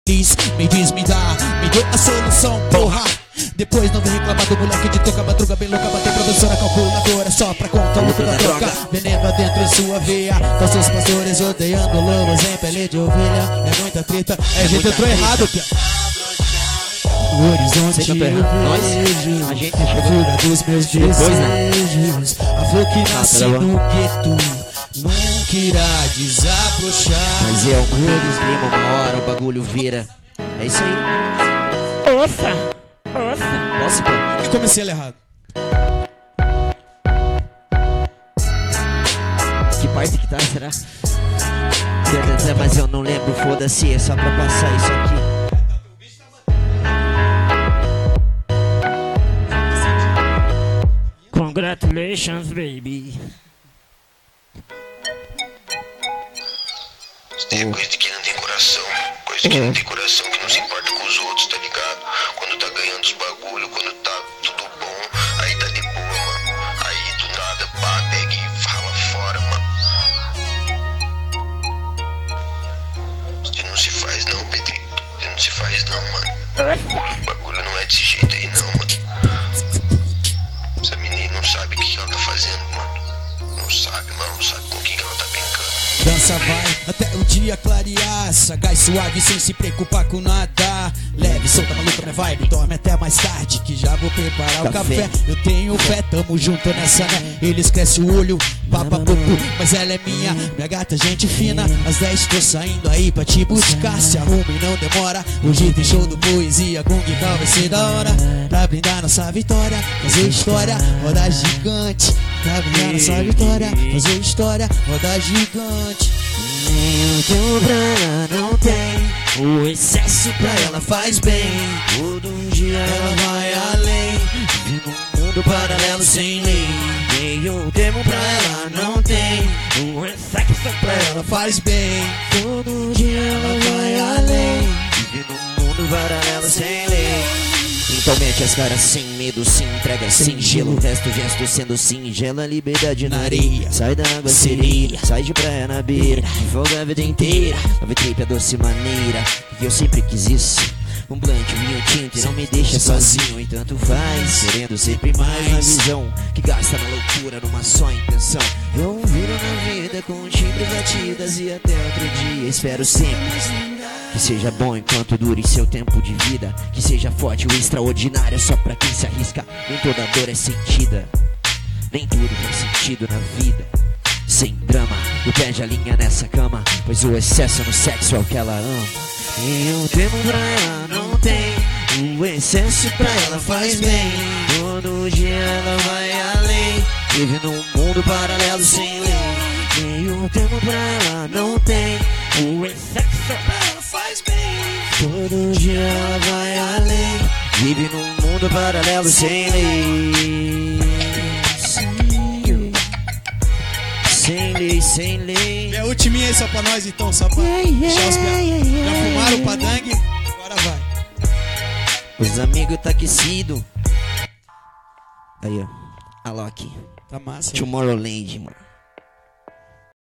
Me diz, me dá, me dê a solução, porra. Depois não vem reclamar do moleque de toca madruga bem louca, bater professora calculadora só pra conta o lucro da troca. Veneno dentro de sua veia, falsos pastores odeando lobos em pele de ovelha. É muita treta, a gente entrou errado, pia. O horizonte eu vejo, a gente a fura dos meus desejos. A flor que nasce no gueto nunca irá desabrochar. Mas é o Cruz Lima, uma hora o bagulho vira. É isso aí. Nossa, pô. E comecei ele errado. Que parte que tá, será? Mas eu não lembro, foda-se, é só pra passar isso aqui. Congratulations, baby. Tem coisa que anda em coração, coisa que anda em coração, que não se importa com os outros, tá ligado? Quando tá ganhando os bagulho, quando tá tudo bom, aí tá de boa, mano. Aí do nada, pá, pega e fala fora, mano. Isso não se faz não, Pedrinho. Isso não se faz não, mano. O bagulho não é desse jeito aí não, mano. Essa menina não sabe o que ela tá fazendo, mano. Não sabe, mano, não sabe com quem ela tá brincando. Dança vai até o dia clarear, sagaz suave sem se preocupar com nada. Leve, solta maluca minha vibe, dorme até mais tarde que já vou preparar o café. Eu tenho fé, tamo junto nessa, né? Eles crescem o olho, papa popu, mas ela é minha gata, gente fina. Às 10 tô saindo aí pra te buscar, se arruma e não demora. Hoje tem show do Poesia, Kung Cal vai ser da hora. Pra brindar nossa vitória, fazer história, roda gigante. Pra brindar nossa vitória, fazer história, roda gigante. Nem tempo pra ela não tem, o excesso pra ela faz bem. Todo dia ela vai além, vive num mundo paralelo sem lei. Nenhum tempo pra ela não tem, o excesso pra ela faz bem. Todo dia ela vai além, vive num mundo paralelo sem lei. Então mete as caras sem medo, se entrega sem gelo. Resto gesto sendo singela, liberdade na areia. Sai da água sereia, sai de praia na beira, folga a vida inteira. Love trip, a doce maneira, que eu sempre quis isso. Um blunt, um vinho tinto e não me deixa sozinho. E tanto faz, querendo sempre mais na visão, que gasta na loucura numa só intenção. Eu viro na vida com timbre batidas e até outro dia espero sempre que seja bom enquanto dure seu tempo de vida. Que seja forte o extraordinário só pra quem se arrisca. Nem toda dor é sentida, nem tudo faz sentido na vida. Sem drama, e perde a linha nessa cama, pois o excesso no sexo é o que ela ama. E o tempo pra ela não tem, o excesso pra ela faz bem. Todo dia ela vai além, vive num mundo paralelo sem lei. E o tempo pra ela não tem, o excesso pra ela faz bem. Todo dia ela vai além, vive num mundo paralelo sem lei. Sem lei, sem lei. É a ultiminha aí só pra nós então, só pra deixar os piados. Já fumaram o padangue, agora vai. Os amigos tá aquecido. Aí ó, Alok, Tá massa. Tomorrowland, mano.